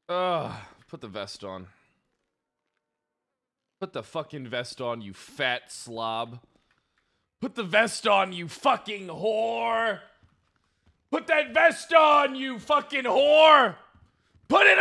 Ugh, put the vest on. Put the fucking vest on, you fat slob. Put the vest on, you fucking whore. Put that vest on, you fucking whore. Put it